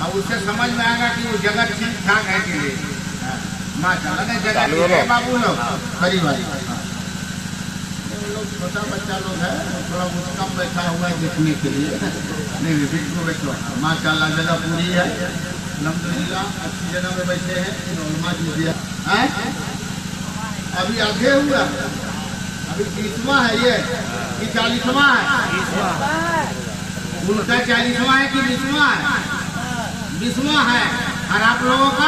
अब उससे समझ में आएगा कि वो जगह ठीक ठाक है कि नहीं। माशाल्लाह ने जगह ठीक है बाबू लोग खरी वाली। लोग छोटा बच्चा लोग है थोड़ा कम बैठा हुआ है देखने के लिए। नहीं बिल्कुल बैठो माशाल्लाह जगह पूरी है अल्हम्दुलिल्लाह अच्छी जगह में बैठे हैं। उलमा जी दिया अभी आगे हुआ अभी 30वां है ये कि 40वां है। उनका 40वां है कि 20वां है? 20वां है और आप लोगों का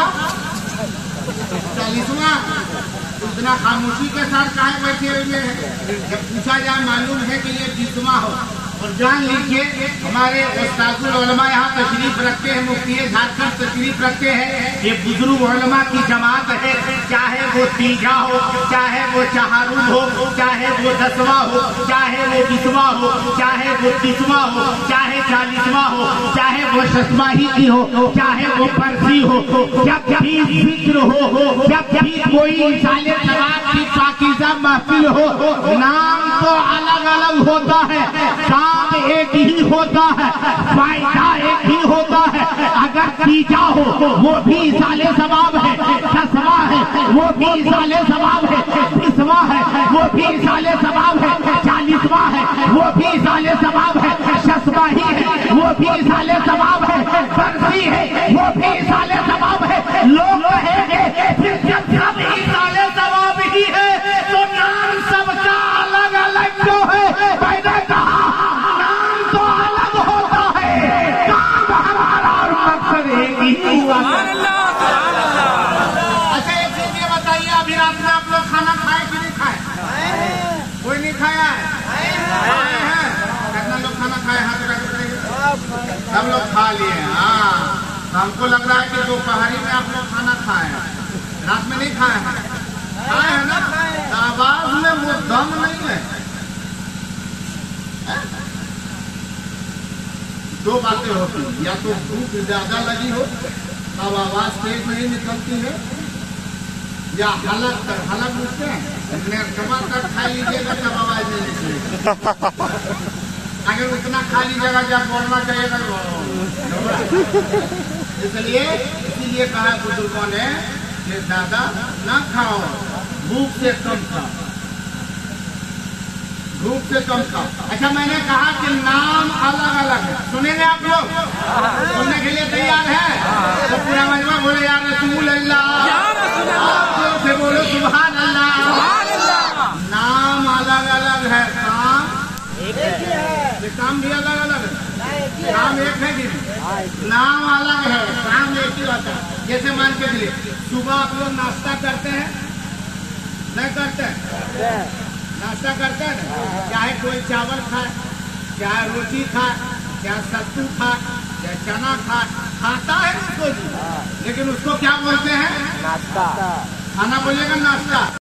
40वां। इतना खामोशी के साथ काहे बैठे हुए हैं? जब पूछा जाए मालूम है कि ये 20वां हो। और जान लीजिए हमारे उस्तादुल उलमा यहाँ तशरीफ रखते हैं, मुफ्ती झारखंड तशरीफ रखते हैं। ये बुजुर्ग उलमा की जमात है, चाहे वो 30 हो, चाहे वो चहारुद हो, चाहे वो 10वां हो, चाहे वो 20वां हो, चाहे वो 30वां हो, चाहे 40वां हो, चाहे वो शस्माही की हो, चाहे वो परसी हो। जब भी जिक्र हो, जब भी कोई साले सवाब की पाकीज़ा महफिल हो, नाम तो अलग अलग होता है, काम एक ही होता है, फायदा एक ही होता है। अगर 30 हो वो भी साले सवाब है, 10वां है वो भी साले सवाब है, 20वां है वो भी साले सवाब है, 40वां है वो भी साले सवाब है, शस्माही है वो भी साले सवाब है, फर्जी है वो भी साले सवाब है। लोग कहेंगे फिर जब सब ही साले सवाब ही है तो नाम सबका अलग अलग क्यों है? मैंने कहा नाम तो अलग होता है, काम हमारा और मकसद एक ही हुआ। अच्छा एक चीज ये बताइए अभी रात में आप लोग खाना खाए कि नहीं खाए? कोई नहीं खाया है? कितना लोग खाना खाए? हाथ रख सब लोग खा लिए। हाँ हमको लग रहा है कि दोपहरी में आप लोग खाना खाए हैं, रात में नहीं खाए हैं। खाए है ना? आवाज में वो दम नहीं है। दो बातें होती हैं, या तो भूख ज्यादा लगी हो तब आवाज तेज नहीं निकलती है, या हलक उठते हैं इतने टमाटर खा लीजिएगा तब आवाज नहीं निकलेगी। अगर उतना खाली जगह जब बोलना चाहिए इसीलिए कहा बुजुर्गों ने कि ज्यादा ना खाओ, भूख से कम खाओ, भूख से कम खाओ। अच्छा मैंने कहा कि नाम अलग अलग है, सुनेंगे आप लोग? सुनने के लिए तैयार है? तो पूरा मजमा बोले या रसूल अल्लाह, आप लोग से बोलो सुभान अल्लाह। नाम अलग अलग है, काम एक है। काम भी अलग अलग है, काम एक है कि नाम अलग है, काम एक ही होता है। जैसे मान के चलिए सुबह आप लोग नाश्ता करते हैं नहीं करते? नाश्ता करते हैं, चाहे कोई चावल खाए, चाहे रोटी खाए, चाहे सत्तू खाए, चाहे चना खाए, खाता है उसको, लेकिन उसको क्या बोलते हैं? नाश्ता। खाना बोलिएगा नाश्ता।